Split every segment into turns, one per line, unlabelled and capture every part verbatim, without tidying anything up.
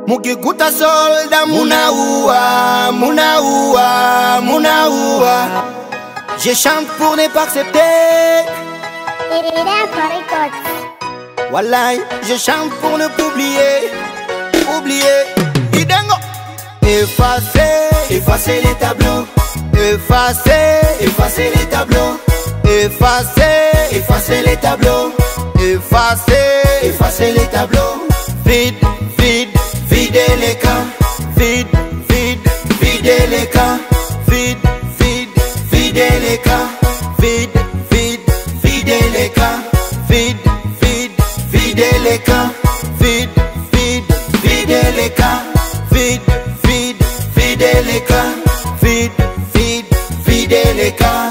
Mukikuta solda munaoua, munaoua, munaoua. Je chante pour ne pas accepter. Wallahi, je chante pour ne pas oublier. Oublier. Idengo. Effacer, effacer les tableaux. Effacer, effacer les tableaux. Effacer, effacer les tableaux. Effacer, effacer les tableaux. Vide, vide, vide les camps. Vide, vide, vide les camps. Vide, vide, vide les camps. Vide, vide, vide les camps. Vide, vide, vide les camps. Vide, vide, vide les camps. Vide, vide, vide les camps. Vide, vide, vide les camps.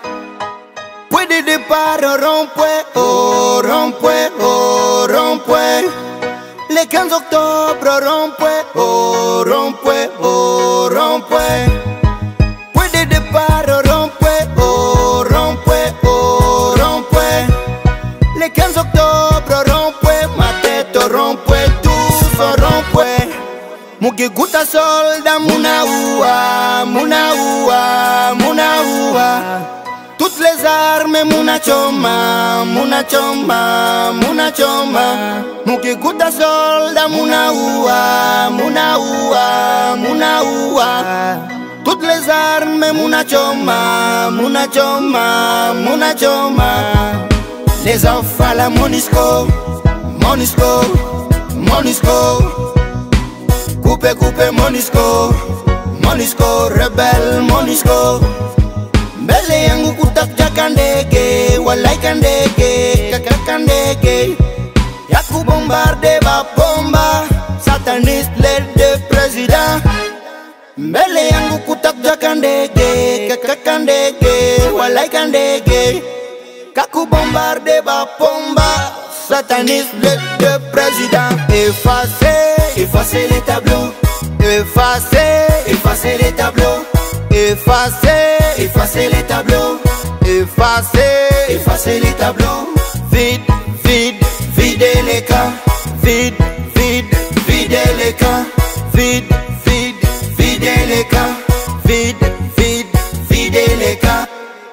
Point de départ au rond-point, au rond-point, au rond-point. Le quinze octobre au rond-point, au rond-point, au rond-point. Point de départ au rond-point, au rond-point, au rond-point. Le quinze octobre au rond-point, ma tête au rond-point, tous au rond-point. Mukikuta solda munaoua, munaoua, munaoua. Toutes les armes munachoma, munachoma, munachoma. Mukikuta solda munaoua, munaoua, munaoua. Toutes les armes munachoma, munachoma, munachoma. Les enfants la Monisco, Monisco, Monisco. Coupe, coupe Monisco, Monisco, rebelle Monisco. Mbele yangu kutakja kandege, walai kandege, kaka kandege. Yaku bombarde ba bomba, sataniste l'aide de président. Mbele yangu kutakja kandege, kaka kandege, walai kandege. Kaku bombarde ba bomba, sataniste l'aide de président. Effacer, effacer les tableaux. Effacer, effacer les tableaux. Effacer, effacer les tableaux. Effacer, effacer les tableaux. Vide, vide, vide les camps. Vide, vide, vide les camps. Vide, vide, vide les camps. Vide, vide, vide les camps.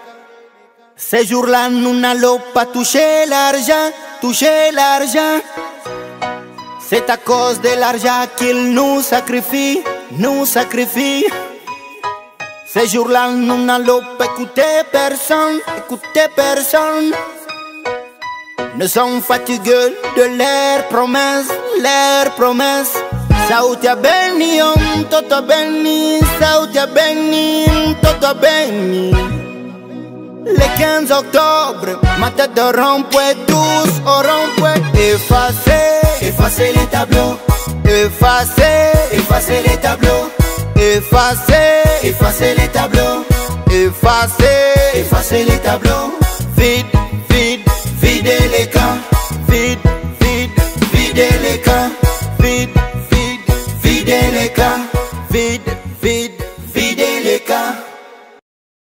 Ces jours-là, nous n'allons pas toucher l'argent, toucher l'argent. C'est à cause de l'argent qu'il nous sacrifie, nous sacrifie. Ces jours-là, nous n'allons pas écouter personne, écouter personne. Nous sommes fatigués de leurs promesses, leurs promesses. Sautia Beni, om toto Beni, Sautia Beni, toto Beni. Le quinze octobre, ma tête de rond-point, tous au rond-point. Effacer, effacer les tableaux. Effacer, effacer les tableaux. Effacer, effacer les tableaux. Effacer, effacer les tableaux. Vide, vide, vide les camps.